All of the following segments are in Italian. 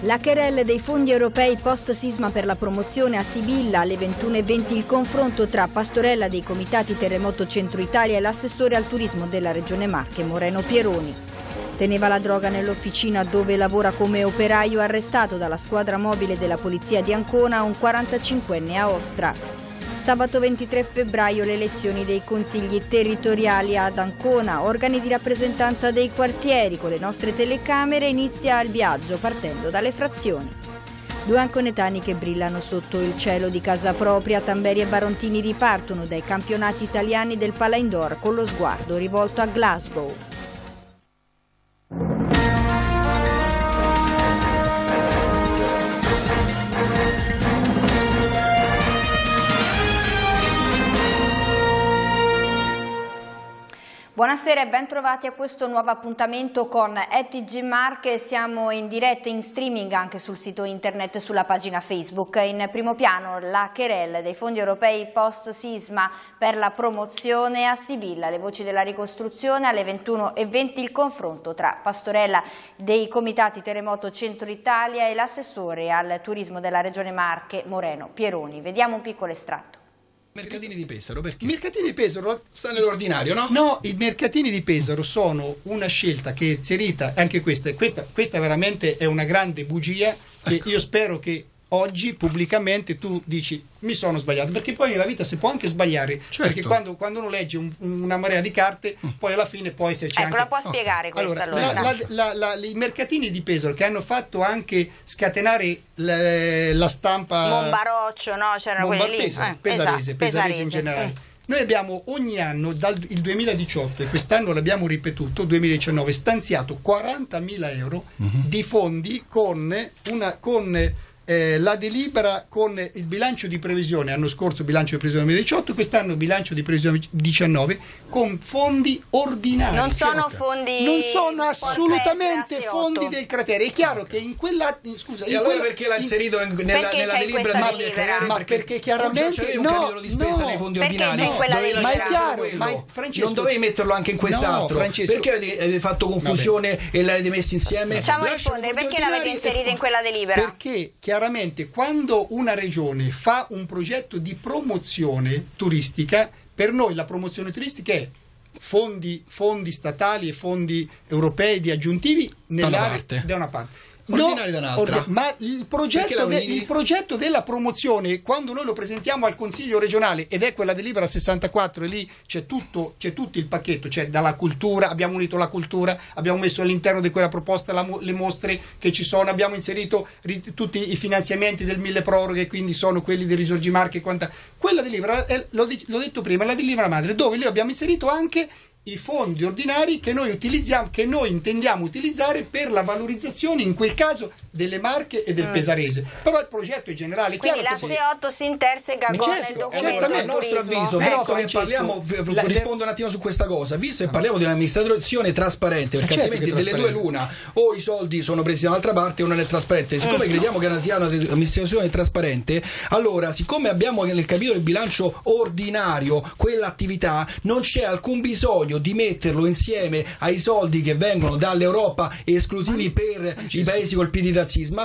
La querelle dei fondi europei post-sisma per la promozione a Sibilla, alle 21:20 il confronto tra Pastorella dei Comitati Terremoto Centro Italia e l'assessore al turismo della Regione Marche, Moreno Pieroni. Teneva la droga nell'officina dove lavora come operaio, arrestato dalla squadra mobile della polizia di Ancona un 45enne a Ostra. Sabato 23 febbraio le elezioni dei consigli territoriali ad Ancona, organi di rappresentanza dei quartieri. Con le nostre telecamere inizia il viaggio partendo dalle frazioni. Due anconetani che brillano sotto il cielo di casa propria. Tamberi e Barontini ripartono dai campionati italiani del Pala Indoor con lo sguardo rivolto a Glasgow. Buonasera e ben trovati a questo nuovo appuntamento con ETG Marche. Siamo in diretta in streaming anche sul sito internet e sulla pagina Facebook. In primo piano la querelle dei fondi europei post-sisma per la promozione a Sibilla, le voci della ricostruzione. Alle 21:20 il confronto tra Pastorella dei Comitati Terremoto Centro Italia e l'assessore al turismo della Regione Marche, Moreno Pieroni. Vediamo un piccolo estratto. Mercatini di Pesaro, perché? I mercatini di Pesaro sta nell'ordinario, no? No, i mercatini di Pesaro sono una scelta che è inserita, anche questa veramente è una grande bugia che io spero che oggi pubblicamente tu dici mi sono sbagliato, perché poi nella vita si può anche sbagliare, certo. Perché quando uno legge una marea di carte poi alla fine poi se c'è la può spiegare questa allora. I mercatini di Pesaro che hanno fatto anche scatenare la stampa Monbaroccio, no? C'erano quelli lì pesarese in generale. Noi abbiamo ogni anno dal il 2018 e quest'anno l'abbiamo ripetuto 2019 stanziato 40.000 euro di fondi con la delibera, con il bilancio di previsione, l'anno scorso bilancio di previsione 2018, quest'anno bilancio di previsione 2019 con fondi ordinari. Non sono fondi, non sono assolutamente fondi del cratere. È chiaro che in quella perché l'ha inserito nella delibera? Ma perché chiaramente un capitolo di spesa nei fondi ordinari. Ma è chiaro, Francesco, non dovevi metterlo anche in quest'altro. Perché avete fatto confusione e l'avete messo insieme? Facciamo rispondere, perché l'avete inserito in quella delibera? Perché chiaramente quando una regione fa un progetto di promozione turistica, per noi la promozione turistica è fondi statali e fondi europei di aggiuntivi nell'area da una parte. Ordinari da un'altra. Ma il progetto della promozione, quando noi lo presentiamo al Consiglio regionale, ed è quella delibera 64, e lì c'è tutto il pacchetto, cioè dalla cultura, abbiamo unito la cultura, abbiamo messo all'interno di quella proposta le mostre che ci sono, abbiamo inserito tutti i finanziamenti del mille proroghe, quindi sono quelli del Risorgi Marche e quanta. Quella delibera, l'ho detto prima, è la delibera madre, dove lì abbiamo inserito anche i fondi ordinari che noi intendiamo utilizzare per la valorizzazione, in quel caso, delle Marche e del Pesarese. Però il progetto è generale. Quindi la C8 si interseca con il documento del a nostro avviso, visto che parliamo, rispondo un attimo su questa cosa, visto che parliamo di un'amministrazione trasparente, perché altrimenti delle due l'una, o i soldi sono presi da un'altra parte o non è trasparente. Siccome crediamo che sia un'amministrazione trasparente, allora, siccome abbiamo nel capitolo del bilancio ordinario quell'attività, non c'è alcun bisogno di metterlo insieme ai soldi che vengono dall'Europa esclusivi per i paesi colpiti dal sisma.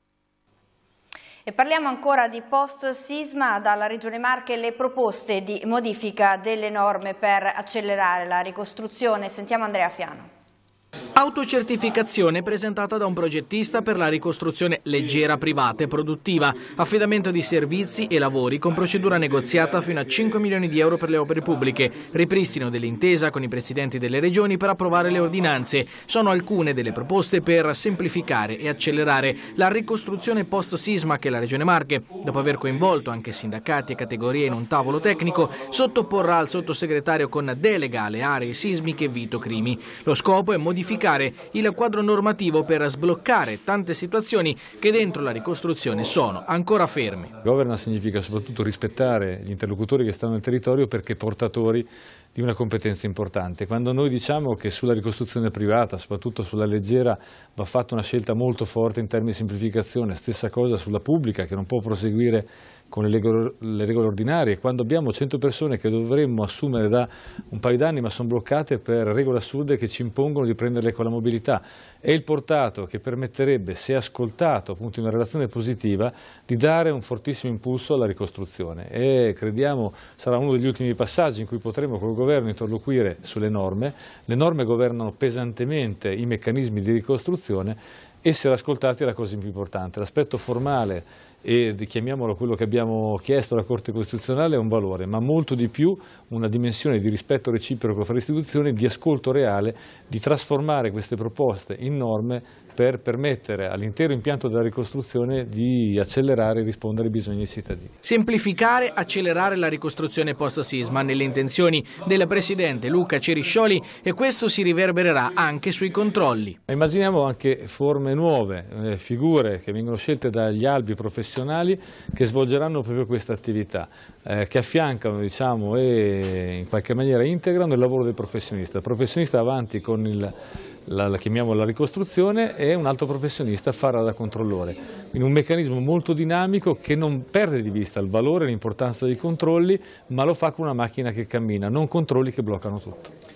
E parliamo ancora di post-sisma. Dalla Regione Marche le proposte di modifica delle norme per accelerare la ricostruzione. Sentiamo Andrea Fiano. Autocertificazione presentata da un progettista per la ricostruzione leggera, privata e produttiva, affidamento di servizi e lavori con procedura negoziata fino a 5 milioni di euro per le opere pubbliche, ripristino dell'intesa con i presidenti delle regioni per approvare le ordinanze. Sono alcune delle proposte per semplificare e accelerare la ricostruzione post-sisma che la Regione Marche, dopo aver coinvolto anche sindacati e categorie in un tavolo tecnico, sottoporrà al sottosegretario con delega alle aree sismiche Vito Crimi. Lo scopo è modificare il quadro normativo per sbloccare tante situazioni che dentro la ricostruzione sono ancora ferme. Governance significa soprattutto rispettare gli interlocutori che stanno nel territorio, perché portatori di una competenza importante. Quando noi diciamo che sulla ricostruzione privata, soprattutto sulla leggera, va fatta una scelta molto forte in termini di semplificazione, stessa cosa sulla pubblica che non può proseguire con le regole ordinarie, quando abbiamo 100 persone che dovremmo assumere da un paio d'anni ma sono bloccate per regole assurde che ci impongono di prenderle con la mobilità, è il portato che permetterebbe, se ascoltato appunto in una relazione positiva, di dare un fortissimo impulso alla ricostruzione e crediamo sarà uno degli ultimi passaggi in cui potremo col governo interloquire sulle norme. Le norme governano pesantemente i meccanismi di ricostruzione. Essere ascoltati è la cosa più importante. L'aspetto formale e chiamiamolo quello che abbiamo chiesto alla Corte Costituzionale è un valore, ma molto di più una dimensione di rispetto reciproco fra le istituzioni, di ascolto reale, di trasformare queste proposte in norme per permettere all'intero impianto della ricostruzione di accelerare e rispondere ai bisogni dei cittadini. Semplificare, accelerare la ricostruzione post-sisma nelle intenzioni del Presidente Luca Ceriscioli, e questo si riverbererà anche sui controlli. Immaginiamo anche forme nuove, figure che vengono scelte dagli albi professionali che svolgeranno proprio questa attività, che affiancano diciamo, e in qualche maniera integrano il lavoro del professionista. Il professionista avanti con chiamiamola la ricostruzione e un altro professionista farà da controllore. Quindi un meccanismo molto dinamico che non perde di vista il valore e l'importanza dei controlli, ma lo fa con una macchina che cammina, non controlli che bloccano tutto.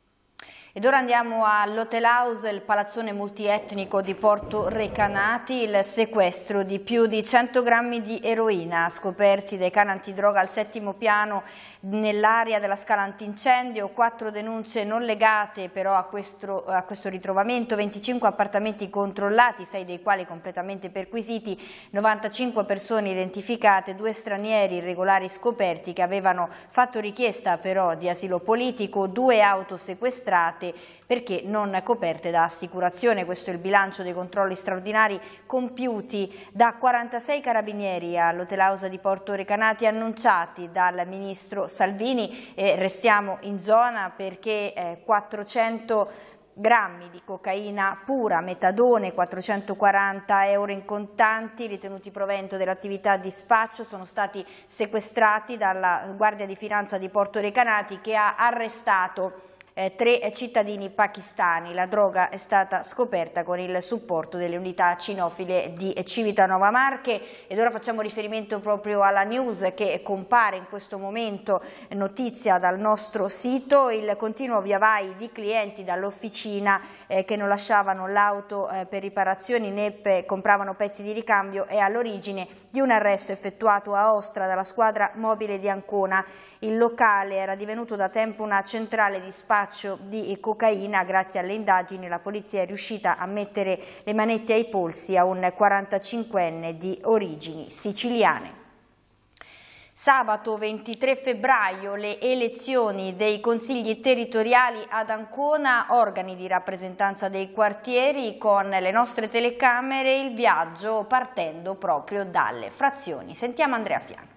Ed ora andiamo all'Hotel House, il palazzone multietnico di Porto Recanati, il sequestro di più di 100 grammi di eroina scoperti dai cani antidroga al 7° piano nell'area della scala antincendio, 4 denunce non legate però a questo ritrovamento, 25 appartamenti controllati, 6 dei quali completamente perquisiti, 95 persone identificate, 2 stranieri irregolari scoperti che avevano fatto richiesta però di asilo politico, 2 auto sequestrate perché non coperte da assicurazione. Questo è il bilancio dei controlli straordinari compiuti da 46 carabinieri all'Hotel House di Porto Recanati annunciati dal ministro Salvini, e restiamo in zona perché 400 grammi di cocaina pura, metadone, 440 euro in contanti ritenuti provento dell'attività di spaccio sono stati sequestrati dalla Guardia di Finanza di Porto Recanati, che ha arrestato 3 cittadini pakistani. La droga è stata scoperta con il supporto delle unità cinofile di Civitanova Marche. Ed ora facciamo riferimento proprio alla news che compare in questo momento, notizia dal nostro sito, il continuo via vai di clienti dall'officina che non lasciavano l'auto per riparazioni né compravano pezzi di ricambio è all'origine di un arresto effettuato a Ostra dalla squadra mobile di Ancona. Il locale era divenuto da tempo una centrale di spaccio di cocaina. Grazie alle indagini la polizia è riuscita a mettere le manette ai polsi a un 45enne di origini siciliane. Sabato 23 febbraio le elezioni dei consigli territoriali ad Ancona, organi di rappresentanza dei quartieri, con le nostre telecamere il viaggio partendo proprio dalle frazioni. Sentiamo Andrea Fiano.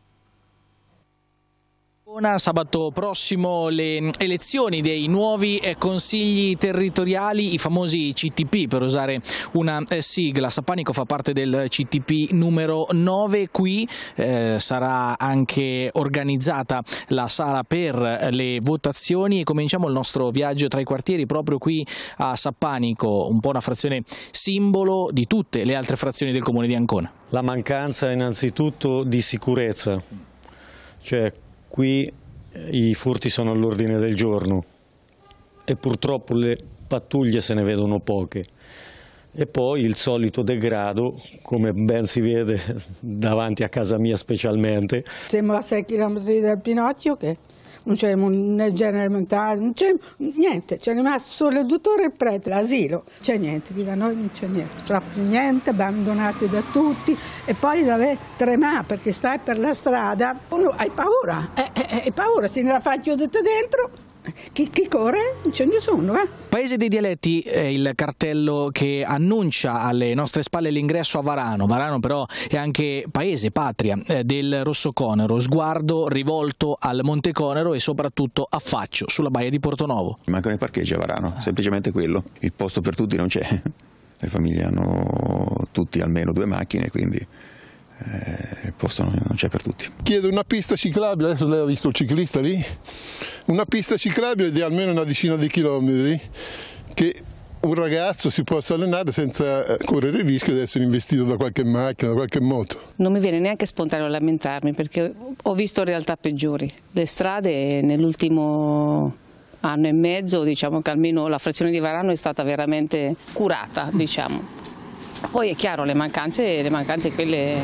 Sabato prossimo le elezioni dei nuovi consigli territoriali, i famosi CTP per usare una sigla. Sappanico fa parte del CTP numero 9, qui sarà anche organizzata la sala per le votazioni e cominciamo il nostro viaggio tra i quartieri proprio qui a Sappanico, un po' una frazione simbolo di tutte le altre frazioni del comune di Ancona. La mancanza innanzitutto di sicurezza, cioè qui i furti sono all'ordine del giorno e purtroppo le pattuglie se ne vedono poche. E poi il solito degrado, come ben si vede davanti a casa mia specialmente. Siamo a 6 km da Pinocchio, che non c'è né genere elementare, non c'è niente, c'è rimasto solo il dottore e il prete, l'asilo, c'è niente, qui da noi non c'è niente, proprio niente, abbandonati da tutti, e poi trema perché stai per la strada, uno hai paura, se ne la fa chiudete dentro. Chi corre? Non ce ne sono, Paese dei Dialetti è il cartello che annuncia alle nostre spalle l'ingresso a Varano. Varano però è anche paese, patria del Rosso Conero, sguardo rivolto al Monte Conero e soprattutto a Faccio, sulla baia di Portonovo. Mancano i parcheggi a Varano, semplicemente quello. Il posto per tutti non c'è, le famiglie hanno tutti almeno 2 macchine, quindi il posto non c'è per tutti. Chiedo una pista ciclabile, adesso lei ha visto il ciclista lì, una pista ciclabile di almeno una decina di chilometri che un ragazzo si possa allenare senza correre il rischio di essere investito da qualche macchina, da qualche moto. Non mi viene neanche spontaneo lamentarmi perché ho visto realtà peggiori. Le strade nell'ultimo anno e mezzo, diciamo che almeno la frazione di Varano è stata veramente curata, diciamo. Poi è chiaro, le mancanze quelle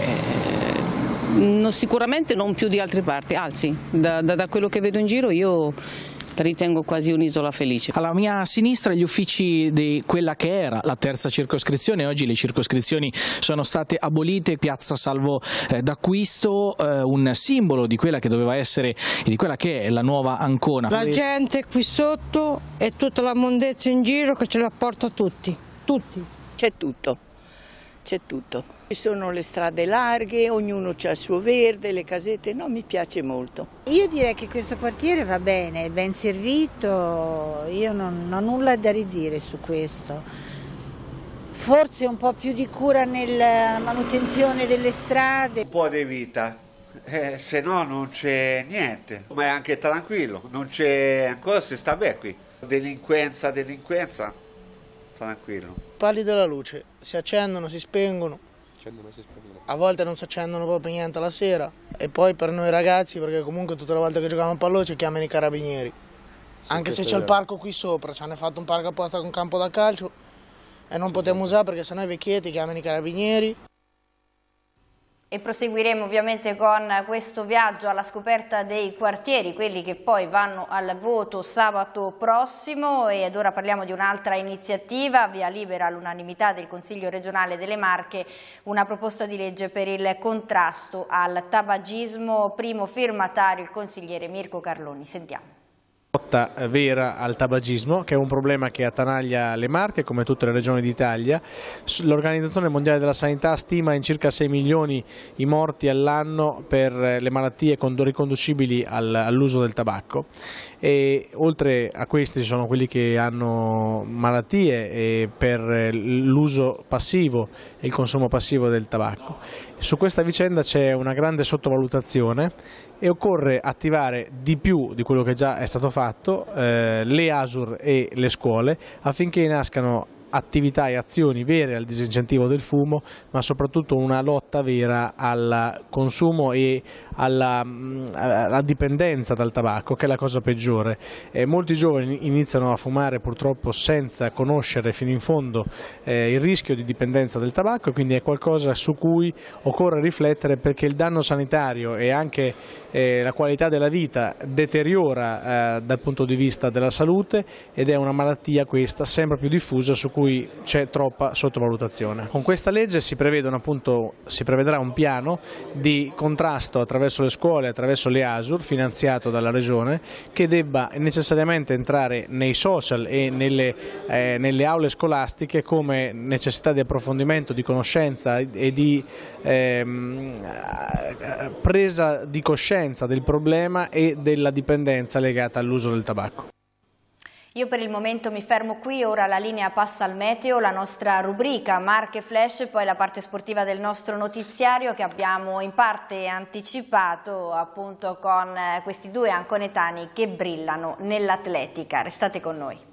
sicuramente non più di altre parti, anzi da quello che vedo in giro io ritengo quasi un'isola felice. Alla mia sinistra gli uffici di quella che era la terza circoscrizione, oggi le circoscrizioni sono state abolite, Piazza Salvo d'Acquisto, un simbolo di quella che doveva essere e di quella che è la nuova Ancona. La gente qui sotto e tutta la mondezza in giro che ce la porta tutti. C'è tutto. Ci sono le strade larghe, ognuno ha il suo verde, le casette, no, mi piace molto. Io direi che questo quartiere va bene, è ben servito, io non ho nulla da ridire su questo. Forse un po' più di cura nella manutenzione delle strade. Un po' di vita, se no non c'è niente, ma è anche tranquillo, non c'è, ancora si sta bene qui. Delinquenza, tranquillo. Parli della luce, si accendono, si spengono. A volte non si accendono proprio niente la sera e poi per noi ragazzi, perché comunque tutte le volte che giochiamo a pallone ci chiamano i carabinieri. Anche se c'è il parco qui sopra, ci hanno fatto un parco apposta con campo da calcio e non potremo usare perché sennò i vecchietti chiamano i carabinieri. E proseguiremo ovviamente con questo viaggio alla scoperta dei quartieri, quelli che poi vanno al voto sabato prossimo, ed ora parliamo di un'altra iniziativa, via libera all'unanimità del Consiglio regionale delle Marche, una proposta di legge per il contrasto al tabagismo, primo firmatario il consigliere Mirko Carloni. Sentiamo. Lotta vera al tabagismo, che è un problema che attanaglia le Marche come tutte le regioni d'Italia. L'Organizzazione Mondiale della Sanità stima in circa 6 milioni i morti all'anno per le malattie riconducibili all'uso del tabacco, e oltre a questi ci sono quelli che hanno malattie per l'uso passivo e il consumo passivo del tabacco. Su questa vicenda c'è una grande sottovalutazione e occorre attivare di più di quello che già è stato fatto le ASUR e le scuole affinché nascano attività e azioni vere al disincentivo del fumo, ma soprattutto una lotta vera al consumo e alla dipendenza dal tabacco, che è la cosa peggiore. Molti giovani iniziano a fumare purtroppo senza conoscere fino in fondo il rischio di dipendenza del tabacco, quindi è qualcosa su cui occorre riflettere, perché il danno sanitario e anche la qualità della vita deteriora dal punto di vista della salute, ed è una malattia questa sempre più diffusa su cui c'è troppa sottovalutazione. Con questa legge si prevederà un piano di contrasto attraverso le scuole, attraverso le ASUR, finanziato dalla Regione, che debba necessariamente entrare nei social e nelle aule scolastiche come necessità di approfondimento, di conoscenza e di presa di coscienza del problema e della dipendenza legata all'uso del tabacco. Io per il momento mi fermo qui, ora la linea passa al meteo, la nostra rubrica Marche Flash e poi la parte sportiva del nostro notiziario che abbiamo in parte anticipato appunto con questi due anconetani che brillano nell'atletica. Restate con noi.